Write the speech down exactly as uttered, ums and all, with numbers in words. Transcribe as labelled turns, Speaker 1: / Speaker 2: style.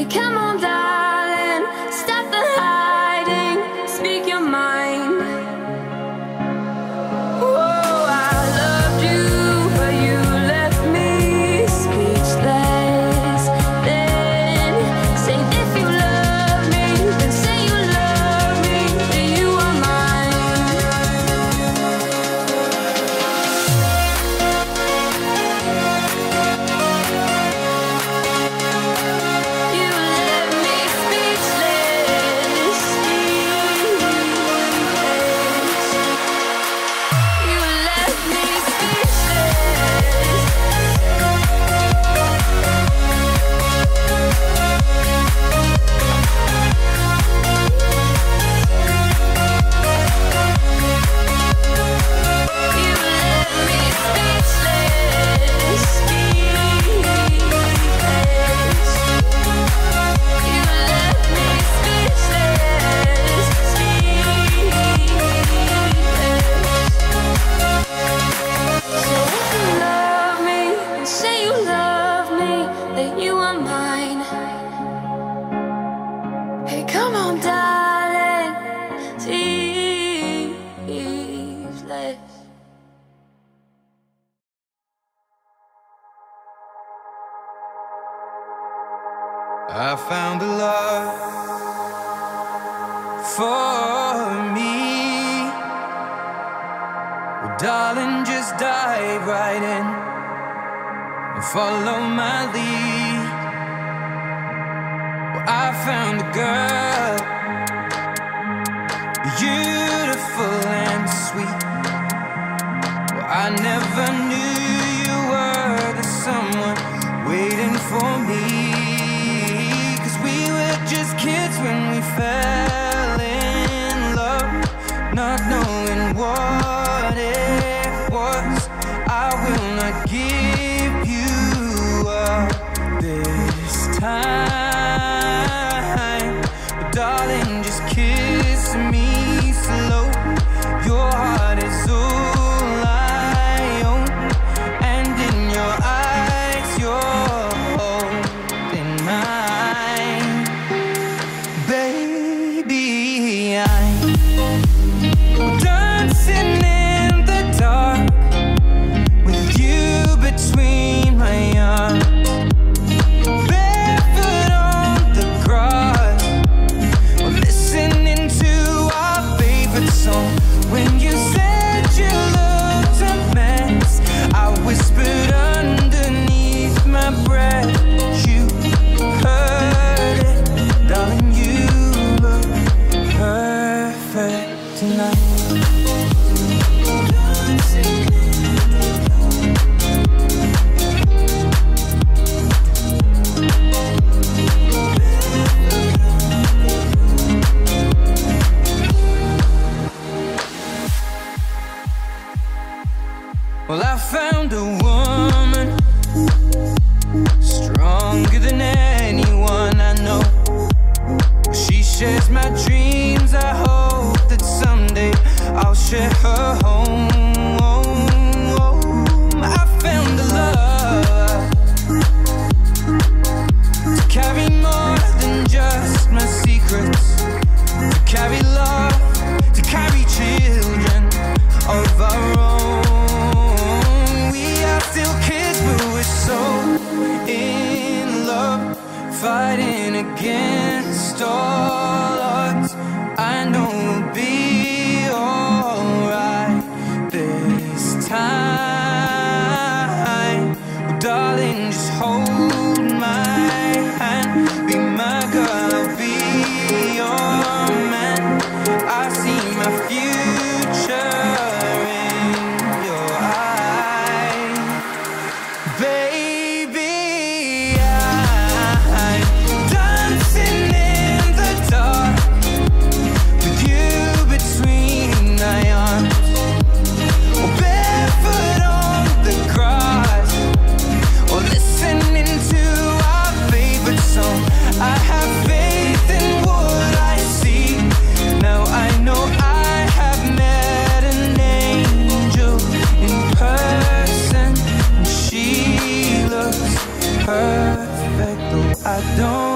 Speaker 1: Hey, come on, darling, stop the hiding, speak your mind. Oh, I loved you, but you left me speechless. Then say if you love me, then say you love me, that you are mine. You left me speechless, speechless. You left me Hey, come on, darling, speechless.
Speaker 2: I found a love for me. Well, darling, just dive right in and follow my lead. Well, I found a girl, beautiful and sweet. Well, I never knew you were the someone waiting for me. Cause we were just kids when we fell in love, not knowing what it was. I will not give you up this time, but darling, just kiss me slow. Your heart is all I own, and in your eyes you're holding mine. Baby, I'm dancing in the dark with you between my arms, barefoot on the grass, or listening to our favorite song. When you said you looked a mess, I whispered underneath my breath. You heard it, darling, you look perfect tonight. Well, I found a woman stronger than anyone I know. She shares my dreams. I hope that someday I'll share her home. I found a love to carry more than just my secrets, to carry love, to carry children of our own. Still kids, but we're so in love, fighting against all odds. I know we'll be alright this time. Well, darling, just hold my hand, be my girl, I'll be your man. I see my future in your eyes. Baby, I'm dancing in the dark with you between my arms, or barefoot on the grass, or listening to our favorite song. I have faith in what I see. Now I know I have met an angel in person, and she looks perfect, though I don't